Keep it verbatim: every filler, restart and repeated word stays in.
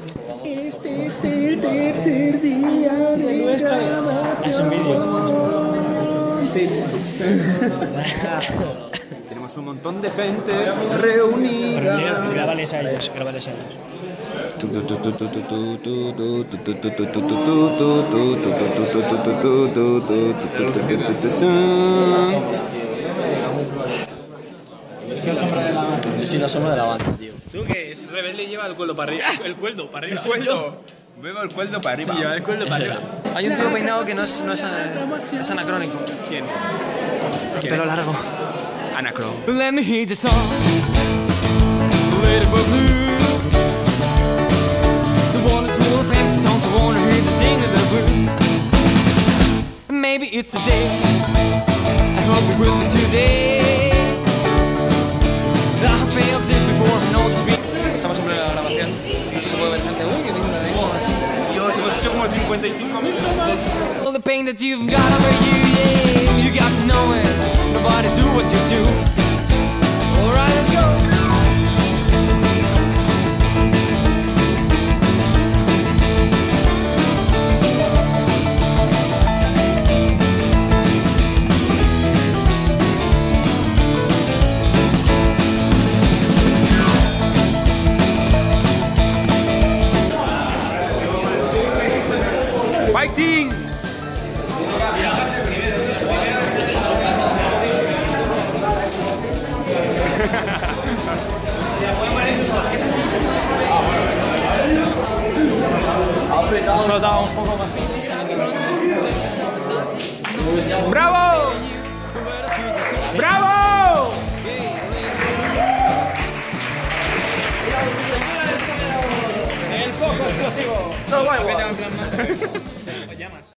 Este es el tercer día de grabación. Es un vídeo. Sí. Tenemos un montón de gente reunida. Grábales a ellos, grábales a ellos. Es la sombra de la banda. Yo soy la sombra de la banda, tío. ¿Tú qué es? Rebelde lleva el cuello para arriba. El cuello para arriba. El cuello. Veo el cuello para arriba. Lleva el cuello para arriba. Hay un tío peinado que no es, no es, es anacrónico. ¿Quién? ¿Quién? Pelo largo. Anacro. Let me hear the song. Let it go blue. The world is full of empty songs. I wanna hear the sing of the blue. Maybe it's a day. I hope it will be today. I failed this before. I know this week. Estamos en la grabación. Y si se puede ver gente. Uy, qué linda de ahí. Dios, hemos hecho como cincuenta y cinco mil tomas. All the pain that you've got over you, yeah. You got to know it. Nobody do what you do. Alright, let's go. ¡Fighting! Explotado un poco más. ¡Bravo! ¡Bravo! El foco explosivo. No, guay, guay. Llamas.